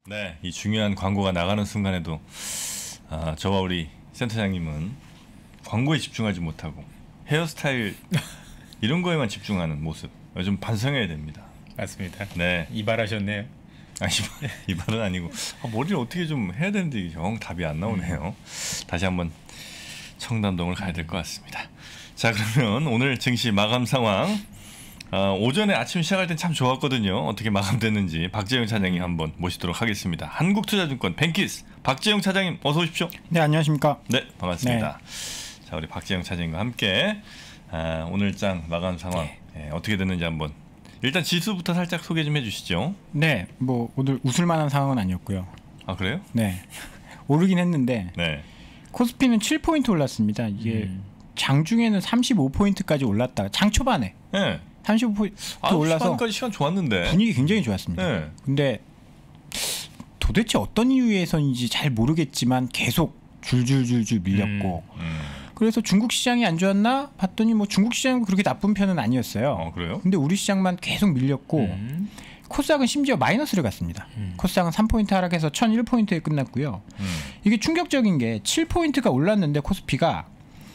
네, 이 중요한 광고가 나가는 순간에도 저와 우리 센터장님은 광고에 집중하지 못하고 헤어스타일 이런 거에만 집중하는 모습 좀 반성해야 됩니다. 맞습니다. 네, 이발하셨네요. 이발은 아니고 머리를 어떻게 좀 해야 되는데 영 답이 안 나오네요. 다시 한번 청담동을 가야 될 것 같습니다. 자, 그러면 오늘 증시 마감 상황 오전에 아침 시작할 땐 참 좋았거든요. 어떻게 마감됐는지 박재용 차장님 한번 모시도록 하겠습니다. 한국투자증권 뱅키스 박재용 차장님 어서 오십시오. 네, 안녕하십니까. 네, 반갑습니다. 자, 우리 박재용 차장님과 함께 오늘 장 마감 상황 어떻게 됐는지 한번 일단 지수부터 살짝 소개 좀 해주시죠. 네, 뭐 오늘 웃을 만한 상황은 아니었고요. 아, 그래요? 네, 오르긴 했는데 코스피는 7포인트 올랐습니다. 이게 장중에는 35포인트까지 올랐다가 장 초반에 35포인트 올라서 초반까지 시간 좋았는데 분위기 굉장히 좋았습니다. 근데 도대체 어떤 이유에서인지 잘 모르겠지만 계속 줄줄줄줄 밀렸고 그래서 중국 시장이 안 좋았나 봤더니 뭐 중국 시장은 그렇게 나쁜 편은 아니었어요. 그래요? 근데 우리 시장만 계속 밀렸고 코스닥은 심지어 마이너스를 갔습니다. 코스닥은 3포인트 하락해서 1001포인트에 끝났고요. 이게 충격적인 게 7포인트가 올랐는데 코스피가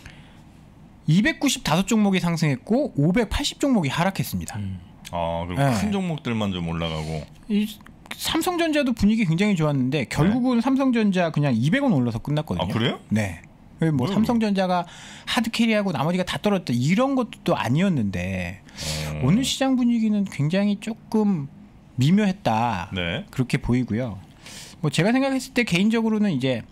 295종목이 상승했고 580종목이 하락했습니다. 그럼 큰 종목들만 좀 올라가고 이 삼성전자도 분위기 굉장히 좋았는데 결국은 삼성전자 그냥 200원 올라서 끝났거든요. 아, 그래요? 네. 뭐 삼성전자가 하드캐리하고 나머지가 다 떨어졌다 이런 것도 또 아니었는데 오늘 시장 분위기는 굉장히 조금 미묘했다. 그렇게 보이고요. 뭐 제가 생각했을 때 개인적으로는 이제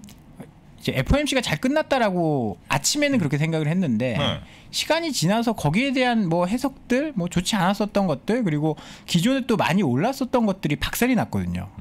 FOMC가 잘 끝났다라고 아침에는 그렇게 생각을 했는데 시간이 지나서 거기에 대한 뭐 해석들, 뭐 좋지 않았었던 것들 그리고 기존에 또 많이 올랐었던 것들이 박살이 났거든요.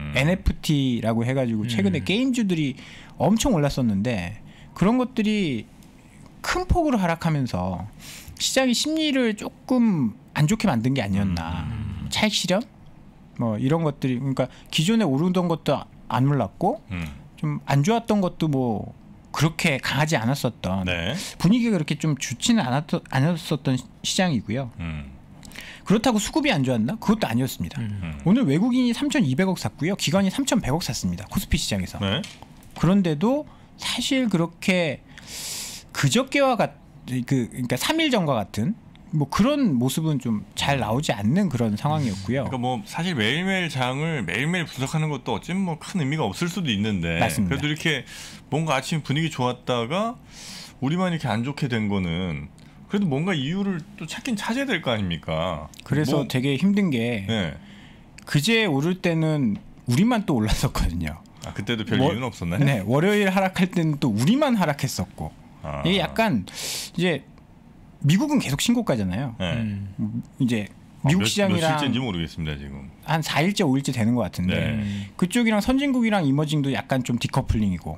NFT라고 해가지고 최근에 게임주들이 엄청 올랐었는데 그런 것들이 큰 폭으로 하락하면서 시장의 심리를 조금 안 좋게 만든 게 아니었나. 차익 실현? 뭐 이런 것들이 그러니까 기존에 오르던 것도 안 올랐고 좀 안 좋았던 것도 뭐 그렇게 강하지 않았었던 분위기가 그렇게 좀 좋지는 않았었던 시장이고요. 그렇다고 수급이 안 좋았나? 그것도 아니었습니다. 오늘 외국인이 3,200억 샀고요. 기관이 3,100억 샀습니다. 코스피 시장에서. 그런데도 사실 그렇게 그저께와 그러니까 3일 전과 같은 뭐 그런 모습은 좀 잘 나오지 않는 그런 상황이었고요. 그러니까 뭐 사실 매일매일 장을 매일매일 분석하는 것도 어쩌면 뭐 큰 의미가 없을 수도 있는데 맞습니다. 그래도 이렇게 뭔가 아침 분위기 좋았다가 우리만 이렇게 안 좋게 된 거는 그래도 뭔가 이유를 또 찾긴 찾아야 될 거 아닙니까? 그래서 되게 힘든 게 그제 오를 때는 우리만 또 올랐었거든요. 그때도 별 이유는 없었나요? 네, 월요일 하락할 때는 또 우리만 하락했었고 이게 약간 이제 미국은 계속 신고가잖아요. 이제 미국 시장이랑 몇 실제인지 모르겠습니다. 지금 한 4일째 5일째 되는 것 같은데 그쪽이랑 선진국이랑 이머징도 약간 좀 디커플링이고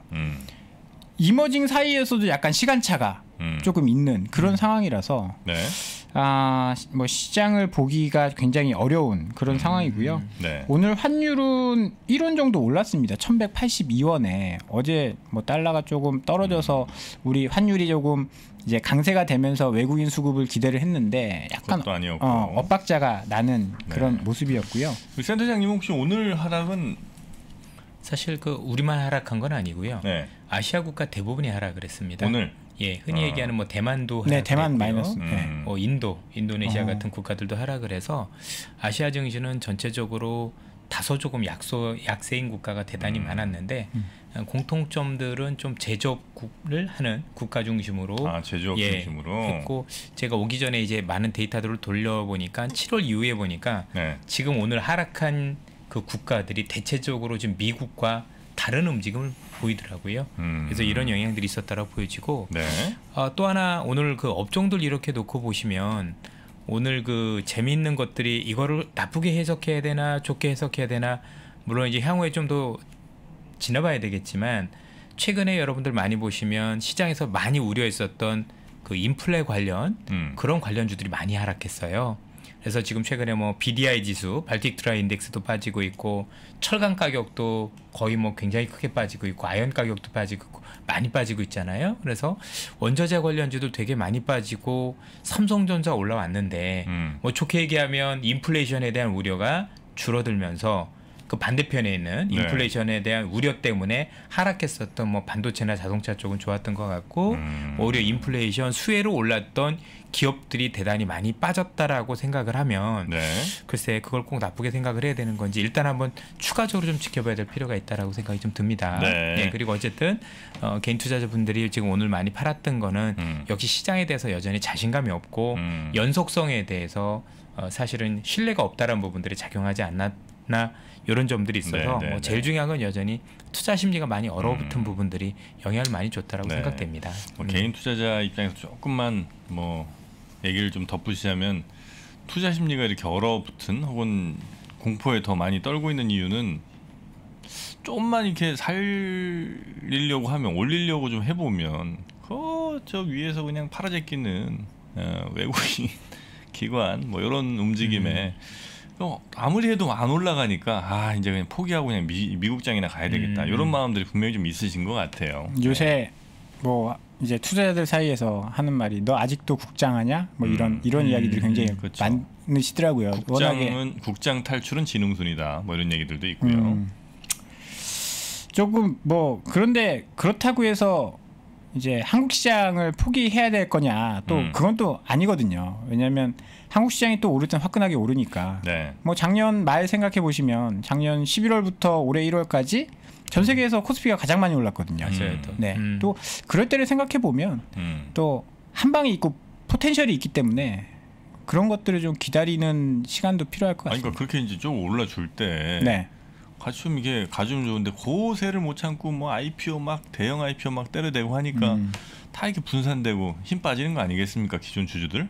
이머징 사이에서도 약간 시간차가 조금 있는 그런 상황이라서 뭐 시장을 보기가 굉장히 어려운 그런 상황이고요. 오늘 환율은 1원 정도 올랐습니다. 1182원에 어제 뭐 달러가 조금 떨어져서 우리 환율이 조금 이제 강세가 되면서 외국인 수급을 기대를 했는데 약간 엇박자가 나는 그런 모습이었고요. 센터장님 혹시 오늘 하락은 사실 그 우리만 하락한 건 아니고요. 아시아 국가 대부분이 하락을 했습니다. 오늘 흔히 얘기하는 뭐 대만도 하락했고요. 대만 마이너스. 인도네시아 같은 국가들도 하락을 해서 아시아 증시는 전체적으로 다소 조금 약세인 국가가 대단히 많았는데 공통점들은 좀 제조업을 하는 국가 중심으로 제조업 중심으로 했고 제가 오기 전에 이제 많은 데이터들을 돌려보니까 7월 이후에 보니까 지금 오늘 하락한 그 국가들이 대체적으로 지금 미국과 다른 움직임을 보이더라고요. 그래서 이런 영향들이 있었다라고 보여지고 또 하나 오늘 그 업종들 이렇게 놓고 보시면 오늘 그 재미있는 것들이 이거를 나쁘게 해석해야 되나 좋게 해석해야 되나 물론 이제 향후에 좀 더 지나봐야 되겠지만 최근에 여러분들 많이 보시면 시장에서 많이 우려했었던 그 인플레 관련 그런 관련주들이 많이 하락했어요. 그래서 지금 최근에 뭐 BDI 지수, 발틱 드라이 인덱스도 빠지고 있고 철강 가격도 거의 뭐 굉장히 크게 빠지고 있고 아연 가격도 빠지고 있고 많이 빠지고 있잖아요. 그래서 원자재 관련주도 되게 많이 빠지고 삼성전자 올라왔는데 뭐 좋게 얘기하면 인플레이션에 대한 우려가 줄어들면서 그 그 반대편에 있는 인플레이션에 대한 우려 때문에 하락했었던 뭐 반도체나 자동차 쪽은 좋았던 것 같고 오히려 인플레이션 수혜로 올랐던 기업들이 대단히 많이 빠졌다라고 생각을 하면 글쎄 그걸 꼭 나쁘게 생각을 해야 되는 건지 일단 한번 추가적으로 좀 지켜봐야 될 필요가 있다라고 생각이 좀 듭니다. 예, 그리고 어쨌든 개인 투자자분들이 지금 오늘 많이 팔았던 거는 역시 시장에 대해서 여전히 자신감이 없고 연속성에 대해서 사실은 신뢰가 없다라는 부분들이 작용하지 않았나 이런 점들이 있어서 뭐 제일 중요한 건 여전히 투자 심리가 많이 얼어붙은 부분들이 영향을 많이 줬다라고 생각됩니다. 뭐 개인 투자자 입장에서 조금만 뭐 얘기를 좀 덧붙이자면 투자 심리가 이렇게 얼어붙은 혹은 공포에 더 많이 떨고 있는 이유는 조금만 이렇게 살리려고 하면 올리려고 좀 해보면 저 위에서 그냥 팔아제끼는 외국인 기관 뭐 이런 움직임에 아무리 해도 안 올라가니까 이제 그냥 포기하고 그냥 미국장이나 가야 되겠다 이런 마음들이 분명히 좀 있으신 것 같아요. 요새 뭐 이제 투자자들 사이에서 하는 말이 너 아직도 국장하냐? 뭐 이런 이야기들이 굉장히 많으시더라고요. 국장 탈출은 지능순이다. 뭐 이런 얘기들도 있고요. 조금 뭐 그런데 그렇다고 해서 이제 한국 시장을 포기해야 될 거냐? 또 그건 또 아니거든요. 왜냐하면 한국 시장이 또 오를 땐 화끈하게 오르니까. 뭐 작년 말 생각해 보시면 작년 11월부터 올해 1월까지 전 세계에서 코스피가 가장 많이 올랐거든요. 또 그럴 때를 생각해 보면 또 한 방이 있고 포텐셜이 있기 때문에 그런 것들을 좀 기다리는 시간도 필요할 것 같습니다. 그러니까 그렇게 이제 좀 올라줄 때 좀 이게 가지면 좋은데 고세를 못 참고 뭐 IPO 막 대형 IPO 막 때려대고 하니까 다 이렇게 분산되고 힘 빠지는 거 아니겠습니까? 기존 주주들.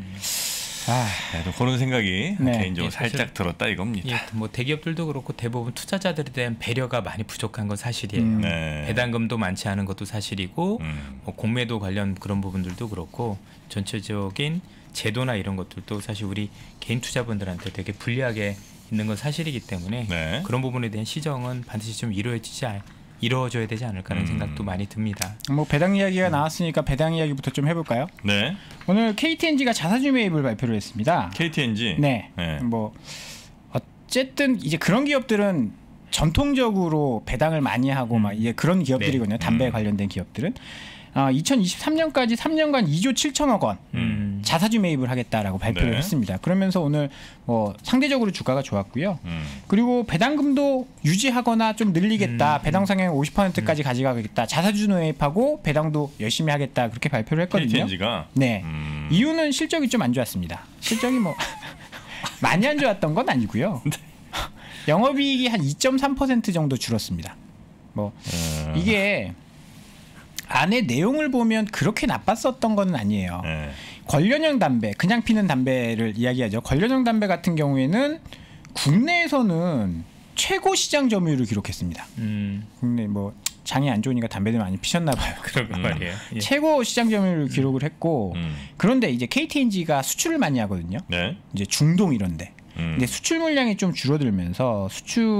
그런 생각이 개인적으로 살짝 들었다 이겁니다. 뭐 대기업들도 그렇고 대부분 투자자들에 대한 배려가 많이 부족한 건 사실이에요. 배당금도 많지 않은 것도 사실이고 뭐 공매도 관련 그런 부분들도 그렇고 전체적인 제도나 이런 것들도 사실 우리 개인 투자분들한테 되게 불리하게 있는 건 사실이기 때문에 그런 부분에 대한 시정은 반드시 좀 이루어져야 되지 않을까 하는 생각도 많이 듭니다. 뭐 배당 이야기가 나왔으니까 배당 이야기부터 좀 해볼까요? 오늘 KTNG가 자사주 매입을 발표를 했습니다. KTNG? 뭐 어쨌든 이제 그런 기업들은 전통적으로 배당을 많이 하고 막 이제 그런 기업들이거든요. 담배 관련된 기업들은 2023년까지 3년간 2조 7천억 원 자사주 매입을 하겠다라고 발표를 했습니다. 그러면서 오늘 뭐 상대적으로 주가가 좋았고요. 그리고 배당금도 유지하거나 좀 늘리겠다. 배당 상향 50%까지 가져가겠다. 자사주 매입하고 배당도 열심히 하겠다. 그렇게 발표를 했거든요. KTNG가? 이유는 실적이 좀 안 좋았습니다. 실적이 뭐 많이 안 좋았던 건 아니고요. 영업이익이 한 2.3% 정도 줄었습니다. 뭐 이게 안에 내용을 보면 그렇게 나빴었던 건 아니에요. 관련형 담배, 그냥 피는 담배를 이야기하죠. 관련형 담배 같은 경우에는 국내에서는 최고 시장 점유율을 기록했습니다. 국내 뭐 장이 안 좋으니까 담배들 많이 피셨나 봐요. 그런 말이에요. 최고 시장 점유율을 기록을 했고 그런데 이제 KTNG가 수출을 많이 하거든요. 이제 중동 이런데. 근데 수출 물량이 좀 줄어들면서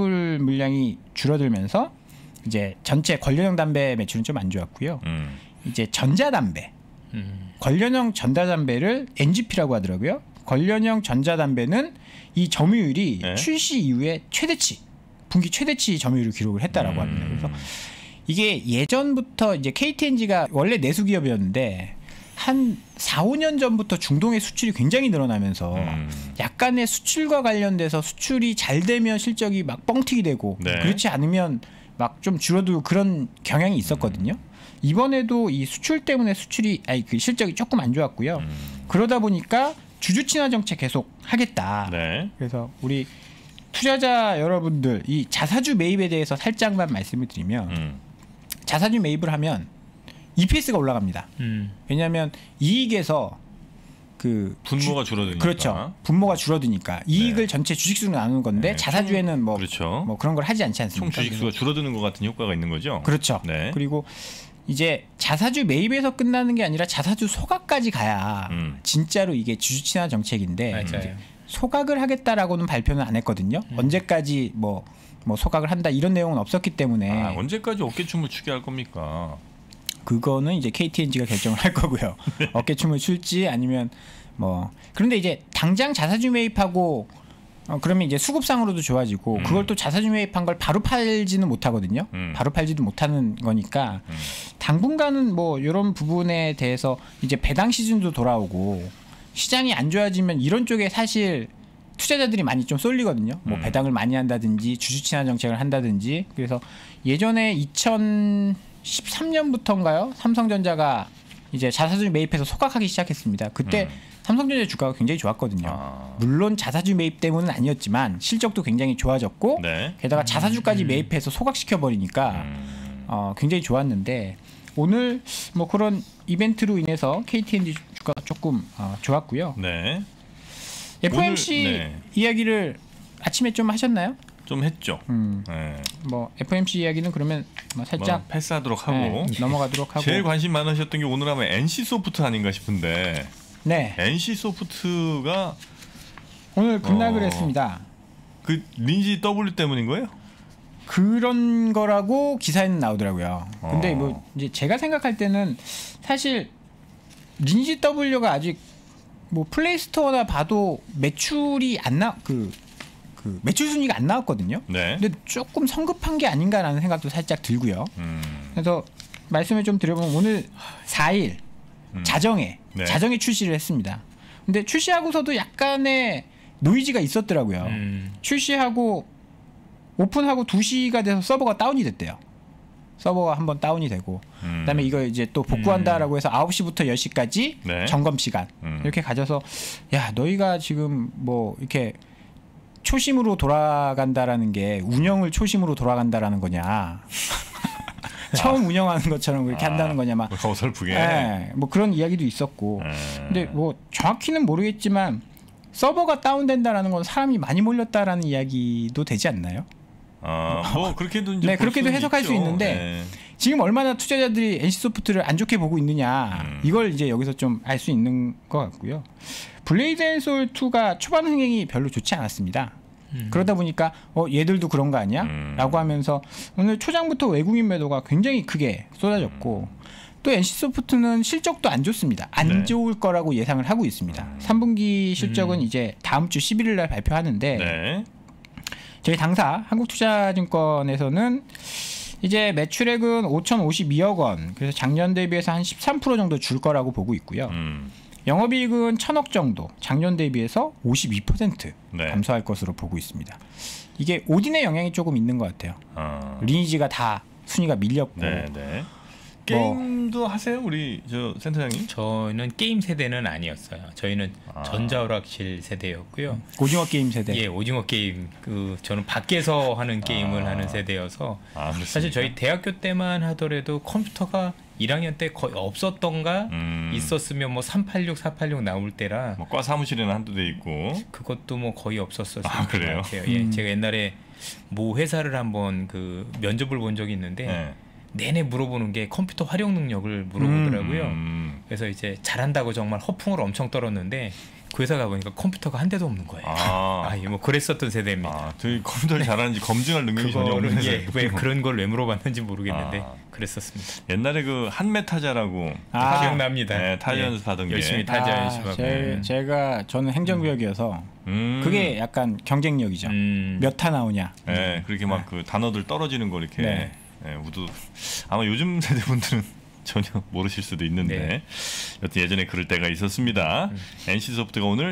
이제 전체 관련형 담배 매출은 좀 안 좋았고요. 이제 전자담배, 관련형 전자담배를 NGP라고 하더라고요. 관련형 전자담배는 이 점유율이 출시 이후에 분기 최대치 점유율을 기록을 했다라고 합니다. 그래서 이게 예전부터 이제 KTNG가 원래 내수 기업이었는데 한 4, 5년 전부터 중동의 수출이 굉장히 늘어나면서 약간의 수출과 관련돼서 수출이 잘 되면 실적이 막 뻥튀기 되고 그렇지 않으면 막 좀 줄어들고 그런 경향이 있었거든요. 이번에도 이 수출 때문에 그 실적이 조금 안 좋았고요. 그러다 보니까 주주 친화 정책 계속 하겠다. 그래서 우리 투자자 여러분들 이 자사주 매입에 대해서 살짝만 말씀을 드리면 자사주 매입을 하면 EPS가 올라갑니다. 왜냐하면 이익에서 그 분모가 줄어드니까. 그렇죠. 분모가 줄어드니까 이익을 전체 주식수로 나누는 건데 자사주에는 뭐 그런 걸 하지 않지 않습니까? 총 주식수가 줄어드는 것 같은 효과가 있는 거죠. 그렇죠. 그리고 이제 자사주 매입에서 끝나는 게 아니라 자사주 소각까지 가야 진짜로 이게 주주 친화 정책인데 소각을 하겠다라고는 발표는 안 했거든요. 언제까지 뭐 소각을 한다 이런 내용은 없었기 때문에 언제까지 어깨춤을 추게 할 겁니까? 그거는 이제 KTNG가 결정을 할 거고요. 어깨춤을 출지 아니면 뭐 그런데 이제 당장 자사주 매입하고 그러면 이제 수급상으로도 좋아지고 그걸 또 자사주 매입한 걸 바로 팔지는 못하거든요. 바로 팔지도 못하는 거니까 당분간은 뭐 이런 부분에 대해서 이제 배당 시즌도 돌아오고 시장이 안 좋아지면 이런 쪽에 사실 투자자들이 많이 좀 쏠리거든요. 뭐 배당을 많이 한다든지 주주 친화 정책을 한다든지. 그래서 예전에 2013년부터인가요? 삼성전자가 이제 자사주 매입해서 소각하기 시작했습니다. 그때 삼성전자 주가가 굉장히 좋았거든요. 물론 자사주 매입 때문은 아니었지만 실적도 굉장히 좋아졌고 네. 게다가 자사주까지 매입해서 소각시켜 버리니까 굉장히 좋았는데 오늘 뭐 그런 이벤트로 인해서 KT&G 주가가 조금 좋았고요. 네. FOMC 오늘, 네. 이야기를 아침에 좀 하셨나요? 좀 했죠. 네. 뭐 FOMC 이야기는 그러면 뭐 살짝 패스하도록 하고 넘어가도록 하고. 제일 관심 많으셨던 게 오늘 하면 NC 소프트 아닌가 싶은데. 네. NC 소프트가 오늘 급락을 했습니다. 그 린지 W 때문인 거예요? 그런 거라고 기사에는 나오더라고요. 근데 뭐 이제 제가 생각할 때는 사실 린지 W가 아직 뭐 플레이스토어나 봐도 매출이 안 그 매출 순위가 안 나왔거든요. 네. 근데 조금 성급한 게 아닌가라는 생각도 살짝 들고요. 그래서 말씀을 좀 드려보면 오늘 4일 자정에 출시를 했습니다. 근데 출시하고서도 약간의 노이즈가 있었더라고요. 출시하고 오픈하고 2시가 돼서 서버가 다운이 됐대요. 서버가 한번 다운이 되고 그다음에 이거 이제 또 복구한다라고 해서 9시부터 10시까지 네. 점검 시간 이렇게 가져서 야 너희가 지금 뭐 이렇게 초심으로 돌아간다라는 게 운영을 초심으로 돌아간다라는 거냐 처음 운영하는 것처럼 그렇게 한다는 거냐 막 어설프게 뭐 그런 이야기도 있었고 근데 뭐 정확히는 모르겠지만 서버가 다운된다라는 건 사람이 많이 몰렸다라는 이야기도 되지 않나요? 뭐 그렇게도 이제 네 그렇게도 해석할 있죠. 수 있는데 지금 얼마나 투자자들이 NC소프트를 안 좋게 보고 있느냐 이걸 이제 여기서 좀 알 수 있는 것 같고요. 블레이드 앤 소울 2가 초반 흥행이 별로 좋지 않았습니다. 그러다 보니까 얘들도 그런 거 아니야? 라고 하면서 오늘 초장부터 외국인 매도가 굉장히 크게 쏟아졌고 또 NC소프트는 실적도 안 좋습니다. 안 좋을 거라고 예상을 하고 있습니다. 3분기 실적은 이제 다음 주 11일 날 발표하는데 저희 당사 한국투자증권에서는 이제 매출액은 5,052억 원, 그래서 작년 대비해서 한 13% 정도 줄 거라고 보고 있고요. 영업이익은 1,000억 정도, 작년 대비해서 52% 감소할 것으로 보고 있습니다. 이게 오딘의 영향이 조금 있는 것 같아요. 리니지가 다 순위가 밀렸고. 게임도 하세요, 우리 저 센터장님? 저는 게임 세대는 아니었어요. 저희는 전자오락실 세대였고요. 오징어 게임 세대. 예, 오징어 게임. 저는 밖에서 하는 게임을 하는 세대여서 사실 저희 대학교 때만 하더라도 컴퓨터가 1학년 때 거의 없었던가 있었으면 뭐 386, 486 나올 때라. 뭐 과 사무실에는 한두 대 있고. 그것도 뭐 거의 없었었을 것 그래요? 같아요. 예, 제가 옛날에 모 회사를 한번 그 면접을 본 적이 있는데. 내내 물어보는 게 컴퓨터 활용 능력을 물어보더라고요. 그래서 이제 잘한다고 정말 허풍을 엄청 떨었는데 그 회사 가보니까 컴퓨터가 한 대도 없는 거예요. 뭐 그랬었던 세대입니다. 저희 컴퓨터를 잘하는지 검증할 능력이 전혀 없는 회사예요. 왜 그런 걸 왜 물어봤는지 모르겠는데 그랬었습니다. 옛날에 그 한메타자라고 기억납니다. 네, 타자 연습 하던 열심히 타자 연습하고. 저는 행정구역이어서 그게 약간 경쟁력이죠. 몇 타 나오냐. 네, 그렇게 막 그 단어들 떨어지는 거 이렇게. 우도 아마 요즘 세대분들은 전혀 모르실 수도 있는데 여튼 예전에 그럴 때가 있었습니다. NC소프트가 오늘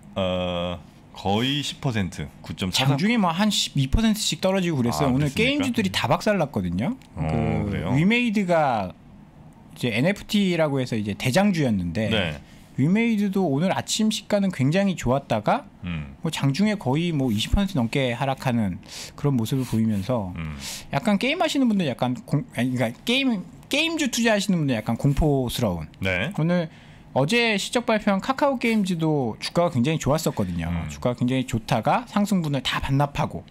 거의 10% 9.4 장중에 뭐 한 12%씩 떨어지고 그랬어요. 오늘 그렇습니까? 게임주들이 다 박살났거든요. 그래요? 위메이드가 이제 NFT라고 해서 이제 대장주였는데 위메이드도 오늘 아침 시가는 굉장히 좋았다가 뭐 장중에 거의 뭐 20% 넘게 하락하는 그런 모습을 보이면서 약간 게임 하시는 분들 약간 그러니까 게임주 투자하시는 분들 약간 공포스러운. 오늘 어제 실적 발표한 카카오 게임즈도 주가가 굉장히 좋았었거든요. 주가가 굉장히 좋다가 상승분을 다 반납하고.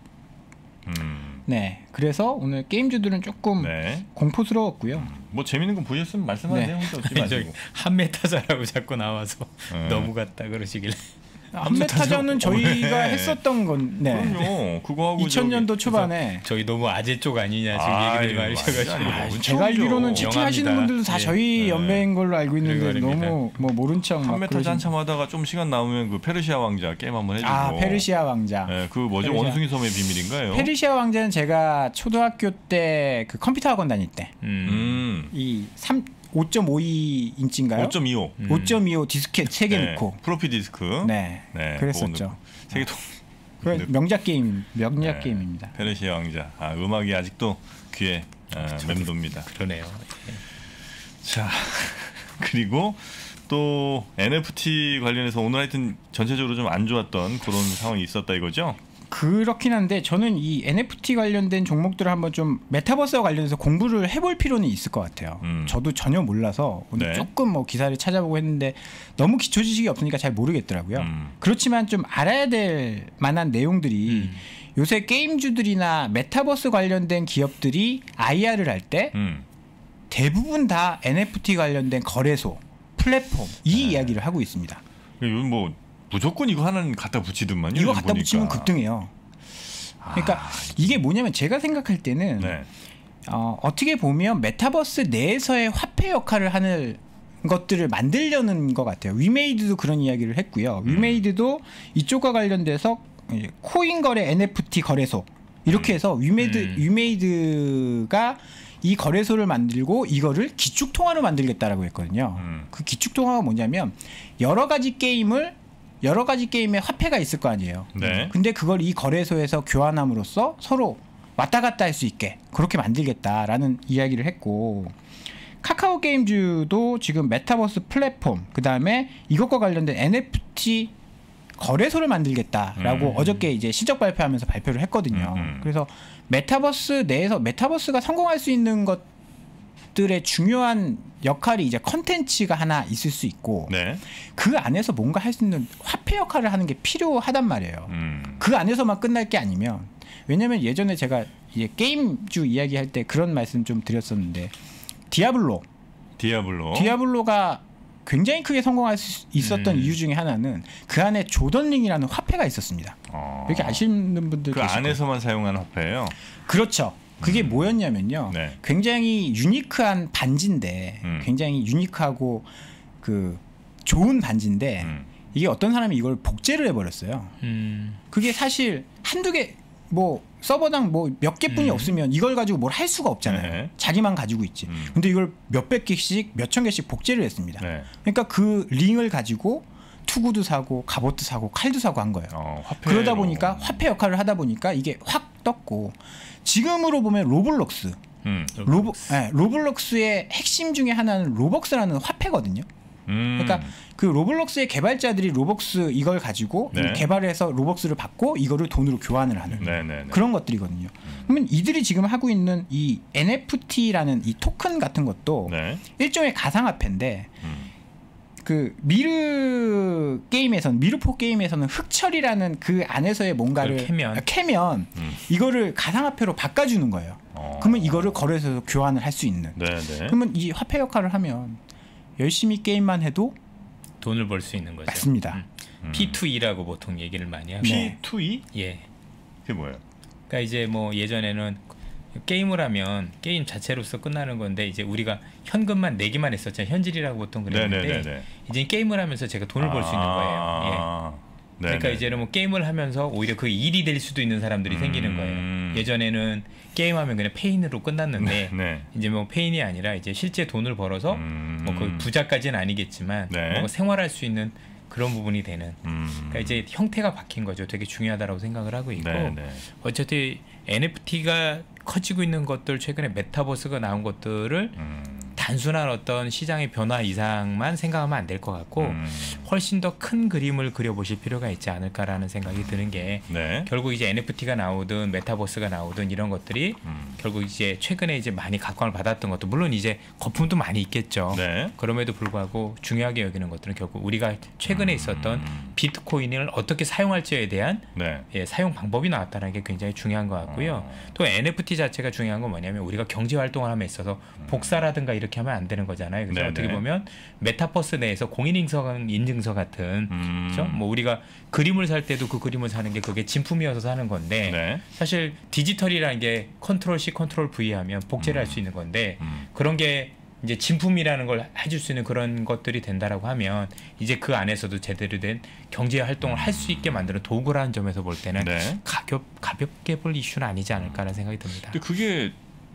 그래서 오늘 게임주들은 조금 공포스러웠고요. 뭐 재밌는 거 보셨으면 말씀하세요. 혼자 웃지 마시고. 한메타자라고 자꾸 나와서 너무 같다 그러시길래. 함메타전은 저희가 했었던 건. 네. 그럼요. 그거 하고 2000년도 초반에 저희 너무 아재 쪽 아니냐 지금 얘기를 많으셔가지고. 제가 알기로는 채팅하시는 분들도 다 저희 연맹인 걸로 알고 있는데 너무 뭐 모른 척 막. 함메타전 한참 하다가 좀 시간 나오면 그 페르시아 왕자 게임 한번 해주고. 페르시아 왕자. 네, 그 뭐죠? 원숭이 섬의 비밀인가요? 페르시아 왕자는 제가 초등학교 때 그 컴퓨터 학원 다닐 때 이 5.52인치인가요? 5.25. 5.25 디스켓 3개 넣고 프로피 디스크. 네. 그랬었죠. 세계 통. 그 명작 게임입니다. 페르시아 왕자. 음악이 아직도 귀에 맴돕니다. 그러네요. 자, 그리고 또 NFT 관련해서 오늘 하여튼 전체적으로 좀 안 좋았던 그런 상황이 있었다 이거죠? 그렇긴 한데 저는 이 NFT 관련된 종목들을 한번 좀 메타버스와 관련해서 공부를 해볼 필요는 있을 것 같아요. 저도 전혀 몰라서 오늘 조금 뭐 기사를 찾아보고 했는데 너무 기초 지식이 없으니까 잘 모르겠더라고요. 그렇지만 좀 알아야 될 만한 내용들이 요새 게임주들이나 메타버스 관련된 기업들이 IR을 할 때 대부분 다 NFT 관련된 거래소, 플랫폼 이 이야기를 하고 있습니다. 요즘 뭐 무조건 이거 하나는 갖다 붙이든만요. 이거 갖다 붙이면 급등해요. 그러니까 이게 뭐냐면 제가 생각할 때는 어떻게 보면 메타버스 내에서의 화폐 역할을 하는 것들을 만들려는 것 같아요. 위메이드도 그런 이야기를 했고요. 위메이드도 이쪽과 관련돼서 코인 거래 NFT 거래소 이렇게 해서 위메이드가 이 거래소를 만들고 이거를 기축통화로 만들겠다라고 했거든요. 그 기축통화가 뭐냐면 여러 가지 게임의 화폐가 있을 거 아니에요. 근데 그걸 이 거래소에서 교환함으로써 서로 왔다 갔다 할 수 있게 그렇게 만들겠다라는 이야기를 했고, 카카오 게임즈도 지금 메타버스 플랫폼 그다음에 이것과 관련된 NFT 거래소를 만들겠다라고 어저께 이제 실적 발표하면서 발표를 했거든요. 그래서 메타버스 내에서 메타버스가 성공할 수 있는 것들의 중요한 역할이 이제 컨텐츠가 하나 있을 수 있고 그 안에서 뭔가 할 수 있는 화폐 역할을 하는 게 필요하단 말이에요. 그 안에서만 끝날 게 아니면, 왜냐면 예전에 제가 이제 게임주 이야기할 때 그런 말씀 좀 드렸었는데 디아블로가 굉장히 크게 성공할 수 있었던 이유 중에 하나는 그 안에 조던링이라는 화폐가 있었습니다. 이렇게 아시는 분들 그 안에서만 사용하는 화폐예요? 그렇죠. 그게 뭐였냐면요. 굉장히 유니크한 반지인데 굉장히 유니크하고 그 좋은 반지인데 이게 어떤 사람이 이걸 복제를 해버렸어요. 그게 사실 한두 개 뭐 서버당 뭐 몇 개뿐이 없으면 이걸 가지고 뭘 할 수가 없잖아요. 자기만 가지고 있지. 근데 이걸 몇백 개씩 몇천 개씩 복제를 했습니다. 그러니까 그 링을 가지고 투구도 사고 갑옷도 사고 칼도 사고 한 거예요. 그러다 보니까 화폐 역할을 하다 보니까 이게 확 떴고, 지금으로 보면 로블록스의 핵심 중에 하나는 로벅스라는 화폐거든요. 그러니까 그 로블록스의 개발자들이 로벅스 이걸 가지고 개발해서 로벅스를 받고 이거를 돈으로 교환을 하는 그런 것들이거든요. 그러면 이들이 지금 하고 있는 이 NFT라는 이 토큰 같은 것도 일종의 가상화폐인데 그 미르포 게임에서는 흑철이라는 그 안에서의 뭔가를 캐면 이거를 가상화폐로 바꿔주는 거예요. 그러면 이거를 거래소에서 교환을 할 수 있는. 그러면 이 화폐 역할을 하면 열심히 게임만 해도 돈을 벌 수 있는 거죠. 맞습니다. P2E라고 보통 얘기를 많이 하고. P2E? 예. 그게 뭐예요? 그러니까 이제 뭐 예전에는 게임을 하면 게임 자체로서 끝나는 건데 이제 우리가 현금만 내기만 했었잖아요. 현질이라고 보통 그랬는데 이제 게임을 하면서 제가 돈을 벌 수 있는 거예요. 그러니까 이제는 뭐 게임을 하면서 오히려 그 일이 될 수도 있는 사람들이 생기는 거예요. 예전에는 게임하면 그냥 페인으로 끝났는데 이제 뭐 페인이 아니라 이제 실제 돈을 벌어서 뭐 거의 부자까지는 아니겠지만 뭐 생활할 수 있는 그런 부분이 되는. 그러니까 이제 형태가 바뀐 거죠. 되게 중요하다고 생각을 하고 있고 어쨌든 NFT가 커지고 있는 것들, 최근에 메타버스가 나온 것들을 단순한 어떤 시장의 변화 이상만 생각하면 안 될 것 같고 훨씬 더 큰 그림을 그려보실 필요가 있지 않을까라는 생각이 드는 게 결국 이제 NFT가 나오든 메타버스가 나오든 이런 것들이 결국 이제 최근에 이제 많이 각광을 받았던 것도 물론 이제 거품도 많이 있겠죠. 그럼에도 불구하고 중요하게 여기는 것들은 결국 우리가 최근에 있었던 비트코인을 어떻게 사용할지에 대한 사용 방법이 나왔다는 게 굉장히 중요한 것 같고요. 또 NFT 자체가 중요한 건 뭐냐면 우리가 경제 활동을 함에 있어서 복사라든가 이렇게 그렇게 하면 안 되는 거잖아요. 그래서 네네. 어떻게 보면 메타버스 내에서 공인인증서 같은 그렇죠? 뭐 우리가 그림을 살 때도 그 그림을 사는 게 그게 진품이어서 사는 건데 네. 사실 디지털이라는 게 컨트롤 C 컨트롤 V 하면 복제를 할 수 있는 건데 그런 게 이제 진품이라는 걸 해줄 수 있는 그런 것들이 된다라고 하면 이제 그 안에서도 제대로 된 경제 활동을 할 수 있게 만드는 도구라는 점에서 볼 때는 네. 가볍게 볼 이슈는 아니지 않을까라는 생각이 듭니다. 근데 그게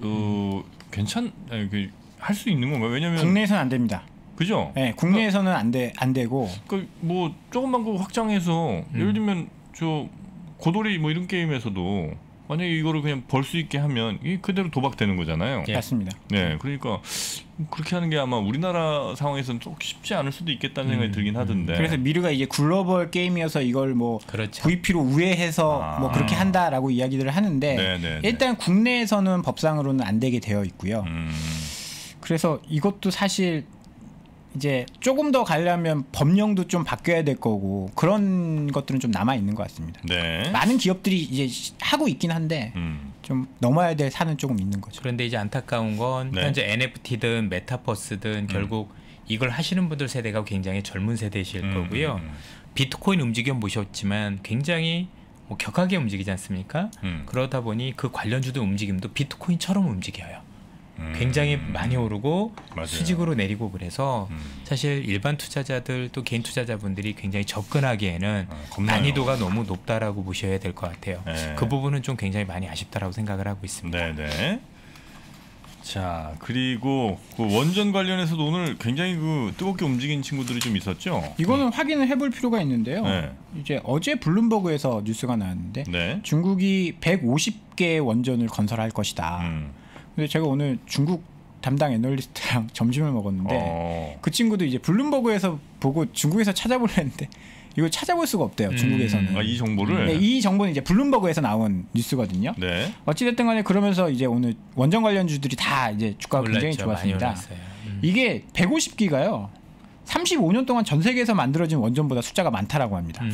할 수 있는 건가요? 왜냐면 국내에서는 안 됩니다. 그죠? 네, 국내에서는 안 되고. 그 뭐 조금만 그 확장해서 예를 들면 저 고돌이 뭐 이런 게임에서도 만약에 이거를 그냥 벌 수 있게 하면 이게 그대로 도박되는 거잖아요. 예. 맞습니다. 네, 그러니까 그렇게 하는 게 아마 우리나라 상황에서는 좀 쉽지 않을 수도 있겠다는 생각이 들긴 하던데. 그래서 미르가 이제 글로벌 게임이어서 이걸 뭐 그렇죠. VP로 우회해서 뭐 그렇게 한다라고 이야기들을 하는데 네네네. 일단 국내에서는 법상으로는 안 되게 되어 있고요. 그래서 이것도 사실 이제 조금 더 가려면 법령도 좀 바뀌어야 될 거고 그런 것들은 좀 남아 있는 것 같습니다. 네. 많은 기업들이 이제 하고 있긴 한데 좀 넘어야 될 산은 조금 있는 거죠. 그런데 이제 안타까운 건 네. 현재 NFT든 메타버스든 결국 이걸 하시는 분들 세대가 굉장히 젊은 세대실 거고요. 비트코인 움직임 보셨지만 굉장히 뭐 격하게 움직이지 않습니까? 그러다 보니 그 관련주들 움직임도 비트코인처럼 움직여요. 굉장히 많이 오르고 맞아요. 수직으로 내리고 그래서 사실 일반 투자자들 또 개인 투자자분들이 굉장히 접근하기에는 겁나요. 난이도가 너무 높다라고 보셔야 될 것 같아요. 네. 그 부분은 좀 굉장히 많이 아쉽다라고 생각을 하고 있습니다. 네네. 자 그리고 그 원전 관련해서도 오늘 굉장히 그 뜨겁게 움직인 친구들이 좀 있었죠. 이거는 확인을 해볼 필요가 있는데요. 네. 이제 어제 블룸버그에서 뉴스가 나왔는데 네. 중국이 150개 원전을 건설할 것이다. 근데 제가 오늘 중국 담당 애널리스트랑 점심을 먹었는데 그 친구도 이제 블룸버그에서 보고 중국에서 찾아보려 했는데 이걸 찾아볼 수가 없대요. 중국에서는. 이 정보를? 네, 이 정보는 이제 블룸버그에서 나온 뉴스거든요. 네. 어찌됐든 간에 그러면서 이제 오늘 원전 관련주들이 다 이제 주가가 굉장히 좋았습니다. 이게 150기가요. 35년 동안 전 세계에서 만들어진 원전보다 숫자가 많다라고 합니다.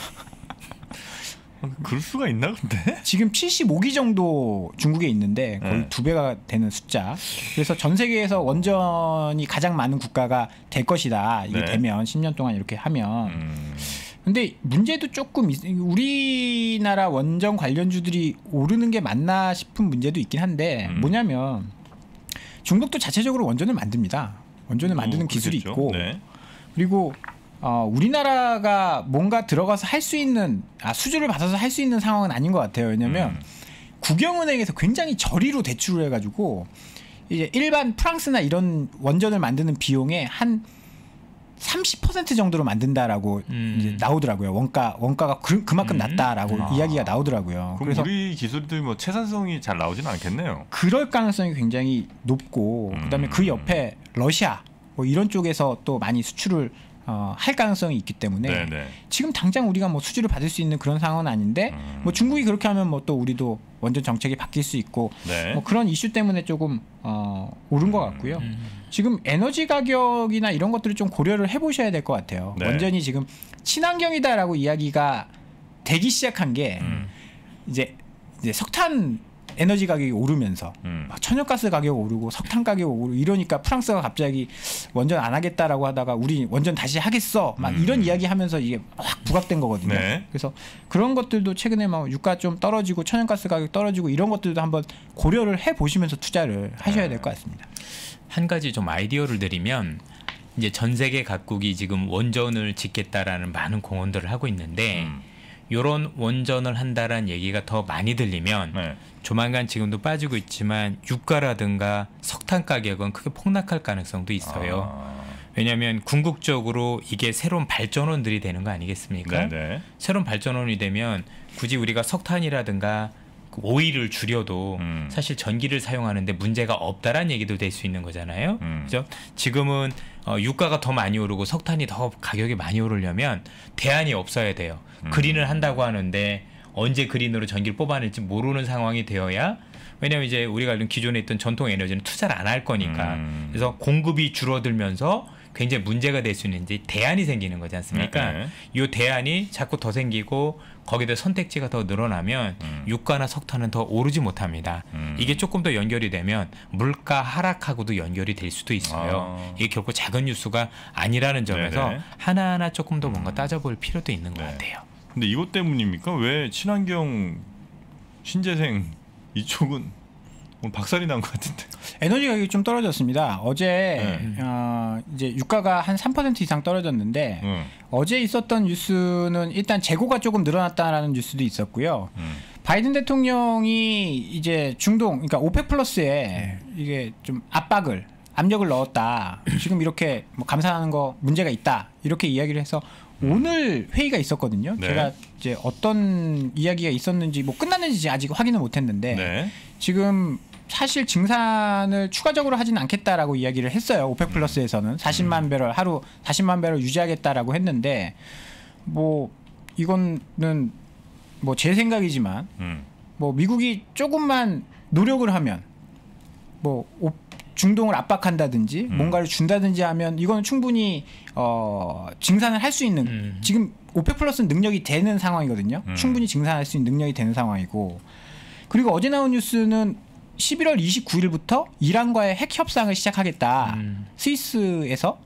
그럴 수가 있나 근데? 지금 75기 정도 중국에 있는데 거의 2배가 되는 숫자. 그래서 전 세계에서 원전이 가장 많은 국가가 될 것이다. 이게 되면 10년 동안 이렇게 하면. 근데 문제도 조금 우리나라 원전 관련주들이 오르는 게 맞나 싶은 문제도 있긴 한데 뭐냐면 중국도 자체적으로 원전을 만듭니다. 원전을 만드는 기술이 그렇겠죠. 있고 네. 그리고 우리나라가 뭔가 들어가서 할 수 있는 수주를 받아서 할 수 있는 상황은 아닌 것 같아요. 왜냐하면 국영은행에서 굉장히 저리로 대출을 해가지고 이제 일반 프랑스나 이런 원전을 만드는 비용의 한 30% 정도로 만든다라고 이제 나오더라고요. 원가가 그만큼 낮다라고 이야기가 나오더라고요. 그럼 그래서 우리 기술들이 뭐 채산성이 잘 나오지는 않겠네요. 그럴 가능성이 굉장히 높고 그다음에 그 옆에 러시아 뭐 이런 쪽에서 또 많이 수출을 할 가능성이 있기 때문에 네네. 지금 당장 우리가 뭐 수주를 받을 수 있는 그런 상황은 아닌데 뭐 중국이 그렇게 하면 뭐 또 우리도 원전 정책이 바뀔 수 있고 네. 뭐 그런 이슈 때문에 조금 오른 것 같고요. 지금 에너지 가격이나 이런 것들을 좀 고려를 해보셔야 될 것 같아요. 네. 원전이 지금 친환경이다라고 이야기가 되기 시작한 게 이제 석탄 에너지 가격이 오르면서 막 천연가스 가격 오르고 석탄 가격 오르고 이러니까 프랑스가 갑자기 원전 안 하겠다라고 하다가 우리 원전 다시 하겠어 막 이런 이야기 하면서 이게 확 부각된 거거든요. 네. 그래서 그런 것들도 최근에 막 유가 좀 떨어지고 천연가스 가격 떨어지고 이런 것들도 한번 고려를 해 보시면서 투자를 하셔야 될 것 같습니다. 한 가지 좀 아이디어를 드리면 이제 전 세계 각국이 지금 원전을 짓겠다라는 많은 공언들을 하고 있는데 이런 원전을 한다라는 얘기가 더 많이 들리면 조만간 지금도 빠지고 있지만 유가라든가 석탄 가격은 크게 폭락할 가능성도 있어요. 왜냐하면 궁극적으로 이게 새로운 발전원들이 되는 거 아니겠습니까? 네네. 새로운 발전원이 되면 굳이 우리가 석탄이라든가 그 오일을 줄여도 사실 전기를 사용하는데 문제가 없다라는 얘기도 될 수 있는 거잖아요. 그죠? 지금은 유가가 더 많이 오르고 석탄이 더 가격이 많이 오르려면 대안이 없어야 돼요. 그린을 한다고 하는데 언제 그린으로 전기를 뽑아낼지 모르는 상황이 되어야, 왜냐하면 이제 우리가 기존에 있던 전통 에너지는 투자를 안 할 거니까. 그래서 공급이 줄어들면서 굉장히 문제가 될 수 있는지 대안이 생기는 거지 않습니까? 이 대안이 자꾸 더 생기고 거기다 선택지가 더 늘어나면 유가나 석탄은 더 오르지 못합니다. 이게 조금 더 연결이 되면 물가 하락하고도 연결이 될 수도 있어요. 이게 결코 작은 뉴스가 아니라는 점에서 하나하나 조금 더 뭔가 따져볼 필요도 있는 것 같아요. 근데 이것 때문입니까? 왜 친환경 신재생 이쪽은 박살이 난 것 같은데. 에너지 가격이 좀 떨어졌습니다. 어제 이제 유가가 한 3% 이상 떨어졌는데 어제 있었던 뉴스는 일단 재고가 조금 늘어났다라는 뉴스도 있었고요. 바이든 대통령이 이제 중동, 그러니까 오펙 플러스에 이게 좀 압력을 넣었다. 지금 이렇게 뭐 감산하는 거 문제가 있다. 이렇게 이야기를 해서 오늘 회의가 있었거든요. 네. 제가 이제 어떤 이야기가 있었는지 뭐 끝났는지 아직 확인을 못했는데 지금 사실 증산을 추가적으로 하지는 않겠다라고 이야기를 했어요. 오펙 플러스에서는 40만 배럴 하루 40만 배럴 유지하겠다라고 했는데 뭐 이거는 뭐 제 생각이지만 뭐 미국이 조금만 노력을 하면 뭐 중동을 압박한다든지 뭔가를 준다든지 하면 이거는 충분히 증산을 할 수 있는 지금 오펙 플러스는 능력이 되는 상황이거든요. 충분히 증산할 수 있는 능력이 되는 상황이고 그리고 어제 나온 뉴스는 11월 29일부터 이란과의 핵 협상을 시작하겠다. 스위스에서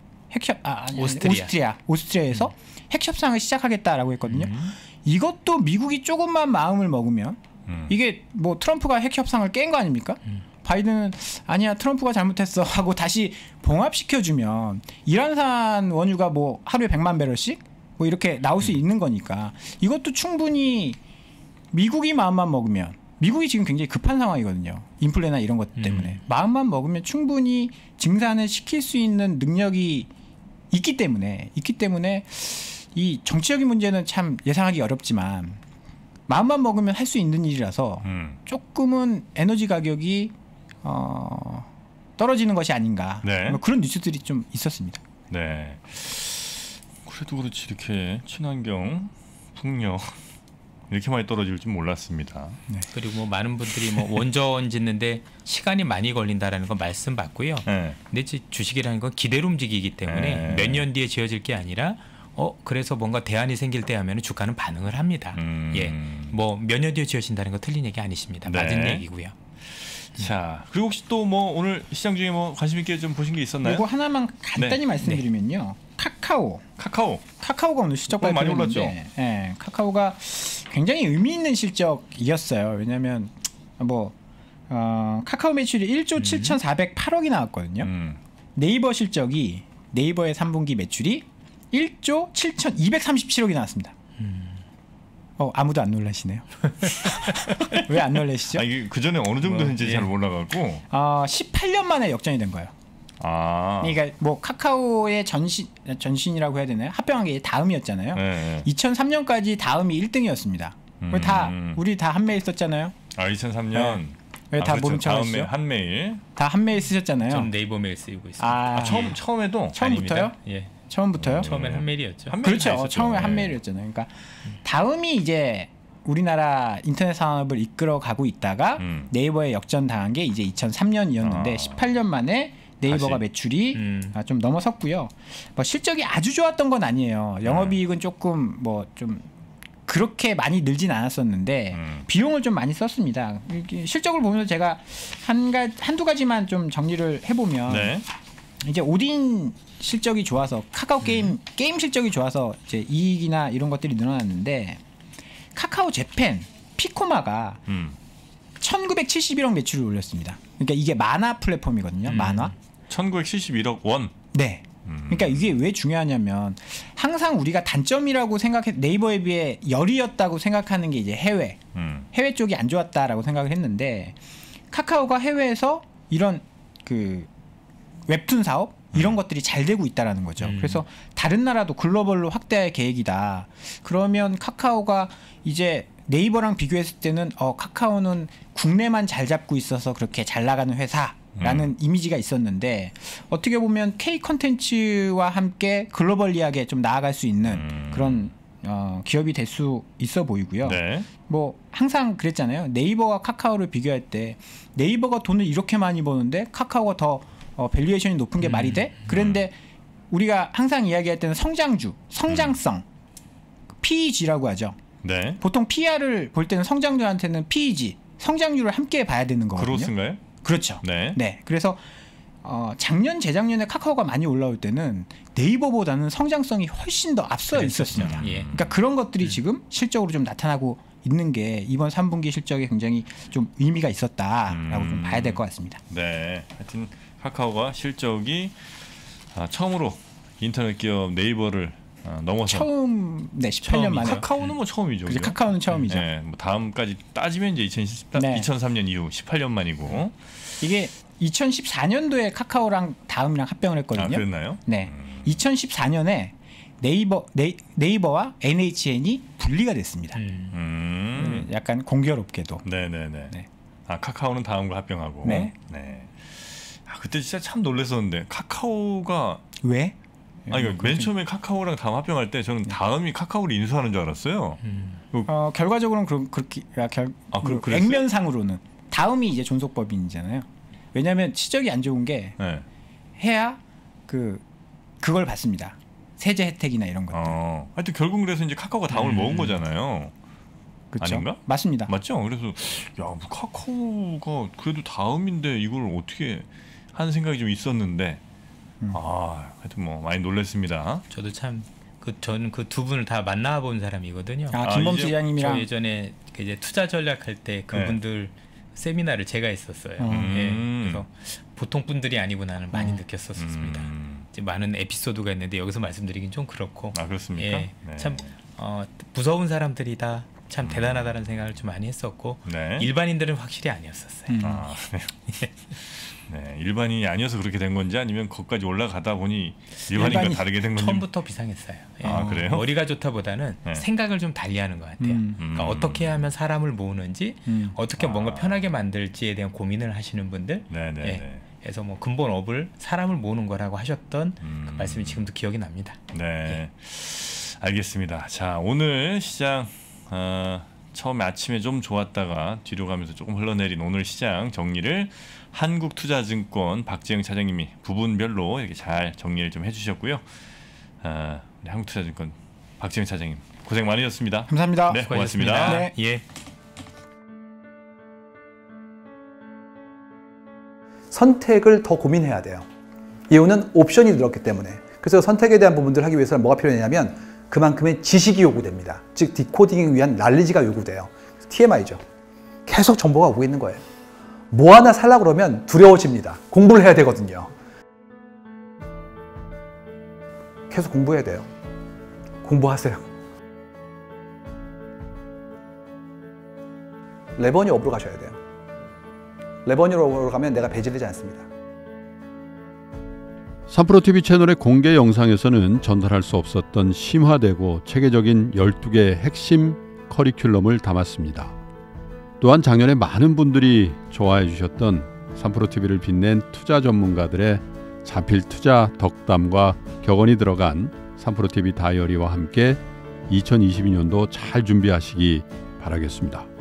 오스트리아에서 핵 협상을 시작하겠다라고 했거든요. 이것도 미국이 조금만 마음을 먹으면 이게 뭐 트럼프가 핵 협상을 깬 거 아닙니까? 바이든은 아니야 트럼프가 잘못했어 하고 다시 봉합시켜주면 이란산 원유가 뭐 하루에 100만 배럴씩 뭐 이렇게 나올 수 있는 거니까 이것도 충분히 미국이 마음만 먹으면 미국이 지금 굉장히 급한 상황이거든요. 인플레나 이런 것 때문에 마음만 먹으면 충분히 증산을 시킬 수 있는 능력이 있기 때문에 이 정치적인 문제는 참 예상하기 어렵지만 마음만 먹으면 할 수 있는 일이라서 조금은 에너지 가격이 떨어지는 것이 아닌가 뭐 그런 뉴스들이 좀 있었습니다. 네. 그래도 그렇지 이렇게 친환경 풍력 이렇게 많이 떨어질 줄 몰랐습니다. 네. 그리고 뭐 많은 분들이 뭐 원전 짓는데 시간이 많이 걸린다라는 건 말씀 받고요. 근데 주식이라는 건 기대로 움직이기 때문에 몇 년 뒤에 지어질 게 아니라 그래서 뭔가 대안이 생길 때 하면 주가는 반응을 합니다. 뭐 몇 년 뒤에 지어진다는 건 틀린 얘기 아니십니다. 맞은 얘기고요. 자, 그리고 혹시 또 뭐 오늘 시장 중에 뭐 관심 있게 좀 보신 게 있었나요? 이거 하나만 간단히 말씀드리면요. 카카오가 오늘 실적 발표했는데 많이 올랐죠. 네, 카카오가 굉장히 의미 있는 실적이었어요. 왜냐하면 뭐 카카오 매출이 1조 7,408억이 나왔거든요. 네이버 실적이 네이버의 3분기 매출이 1조 7,237억이 나왔습니다. 아무도 안 놀라시네요. 왜 안 놀라시죠? 그 전에 어느 정도인지 잘 몰라가지고 18년 만에 역전이 된 거예요. 그러니까 뭐 카카오의 전신이라고 해야 되나요? 합병한 게 다음이었잖아요. 2003년까지 다음이 1등이었습니다. 우리 다 한메일 썼잖아요. 2003년. 왜 다 모른 척하시죠? 한메일. 다 한메일 쓰셨잖아요. 전 네이버 메일 쓰고 있습니다. 처음에도? 처음부터요? 예. 처음부터요? 처음엔 한메일이었죠. 그렇죠. 처음에 한메일이었잖아요. 그러니까 다음이 이제 우리나라 인터넷 산업을 이끌어 가고 있다가 네이버에 역전당한 게 이제 2003년이었는데 18년 만에 네이버가 매출이 좀 넘어섰고요. 뭐 실적이 아주 좋았던 건 아니에요. 영업이익은 조금 뭐 좀 그렇게 많이 늘진 않았었는데 비용을 좀 많이 썼습니다. 실적을 보면서 제가 한두 가지만 좀 정리를 해보면 이제 오딘 실적이 좋아서 카카오 게임 실적이 좋아서 이제 이익이나 이런 것들이 늘어났는데 카카오 재팬 피코마가 1971억 매출을 올렸습니다. 그러니까 이게 만화 플랫폼이거든요. 만화. 1971억 원. 네. 그러니까 이게 왜 중요하냐면 항상 우리가 단점이라고 생각해 네이버에 비해 열이었다고 생각하는 게 이제 해외 쪽이 안 좋았다라고 생각을 했는데 카카오가 해외에서 이런 그 웹툰 사업 이런 것들이 잘 되고 있다라는 거죠. 그래서 다른 나라도 글로벌로 확대할 계획이다. 그러면 카카오가 이제 네이버랑 비교했을 때는 카카오는 국내만 잘 잡고 있어서 그렇게 잘 나가는 회사라는 이미지가 있었는데 어떻게 보면 K 컨텐츠와 함께 글로벌리하게 좀 나아갈 수 있는 그런 기업이 될 수 있어 보이고요. 뭐 항상 그랬잖아요. 네이버와 카카오를 비교할 때 네이버가 돈을 이렇게 많이 버는데 카카오가 더 밸류에이션이 높은 게 말이 돼? 그런데 우리가 항상 이야기할 때는 성장주, 성장성, PEG라고 하죠. 네. 보통 PR을 볼 때는 성장주한테는 PEG, 성장률을 함께 봐야 되는 거거든요. 그렇습니까? 그렇죠. 네. 네. 그래서 작년, 재작년에 카카오가 많이 올라올 때는 네이버보다는 성장성이 훨씬 더 앞서 있었습니다. 예. 그러니까 그런 것들이 지금 실적으로 좀 나타나고 있는 게 이번 3분기 실적에 굉장히 좀 의미가 있었다라고 좀 봐야 될 것 같습니다. 네. 하여튼 카카오가 실적이 처음으로 인터넷 기업 네이버를 넘어서 처음 18년 만에. 카카오는 뭐 처음이죠. 그죠? 카카오는 처음이죠. 네, 뭐 다음까지 따지면 이제 2003년 이후 18년 만이고. 이게 2014년도에 카카오랑 다음이랑 합병을 했거든요. 그랬나요? 네. 2014년에 네이버와 NHN이 분리가 됐습니다. 약간 공교롭게도. 네네네. 네. 카카오는 다음과 합병하고. 네. 네. 그때 진짜 참 놀랐었는데 카카오가 왜? 맨 처음에 카카오랑 다음 합병할 때 저는 다음이 카카오를 인수하는 줄 알았어요. 결과적으로는 그렇게 액면상으로는 다음이 이제 존속법인이잖아요. 왜냐하면 실적이 안 좋은 게 해야 그걸 받습니다. 세제 혜택이나 이런 것들. 하여튼 결국 그래서 이제 카카오가 다음을 먹은 거잖아요. 그렇죠? 아닌가? 맞습니다. 맞죠? 그래서 카카오가 그래도 다음인데 이걸 어떻게 하는 생각이 좀 있었는데 하여튼 뭐 많이 놀랐습니다. 저도 참 저는 그 두 분을 다 만나본 사람이거든요. 김범수 기자님이랑 저 예전에 이제 투자 전략할 때 그분들 세미나를 제가 했었어요. 그래서 보통 분들이 아니구나는 많이 느꼈었습니다. 이제 많은 에피소드가 있는데 여기서 말씀드리긴 좀 그렇고. 그렇습니까? 네. 참 무서운 사람들이다. 참 대단하다는 생각을 좀 많이 했었고 일반인들은 확실히 아니었었어요. 네, 일반인이 아니어서 그렇게 된 건지 아니면 거기까지 올라가다 보니 일반인과 다르게 된 건지. 처음부터 비상했어요. 그래요? 머리가 좋다보다는 생각을 좀 달리하는 것 같아요. 그러니까 어떻게 하면 사람을 모으는지, 어떻게 뭔가 편하게 만들지에 대한 고민을 하시는 분들. 그래서 뭐 근본업을 사람을 모으는 거라고 하셨던 그 말씀이 지금도 기억이 납니다. 네, 알겠습니다. 자, 오늘 시장 처음에 아침에 좀 좋았다가 뒤로 가면서 조금 흘러내린 오늘 시장 정리를 한국투자증권 박지영 차장님이 부분별로 이렇게 잘 정리를 좀 해주셨고요. 우리 한국투자증권 박지영 차장님 고생 많으셨습니다. 감사합니다. 네, 고맙습니다. 네. 예. 선택을 더 고민해야 돼요. 이유는 옵션이 늘었기 때문에. 그래서 선택에 대한 부분들을 하기 위해서는 뭐가 필요하냐면 그만큼의 지식이 요구됩니다. 즉 디코딩을 위한 날리지가 요구돼요. TMI죠. 계속 정보가 오고 있는 거예요. 뭐 하나 살려고 그러면 두려워집니다. 공부를 해야 되거든요. 계속 공부해야 돼요. 공부하세요. 레버니업으로 가셔야 돼요. 레버니업으로 가면 내가 배제되지 않습니다. 3프로TV 채널의 공개 영상에서는 전달할 수 없었던 심화되고 체계적인 12개의 핵심 커리큘럼을 담았습니다. 또한 작년에 많은 분들이 좋아해 주셨던 3프로TV를 빛낸 투자 전문가들의 자필 투자 덕담과 격언이 들어간 3프로TV 다이어리와 함께 2022년도 잘 준비하시기 바라겠습니다.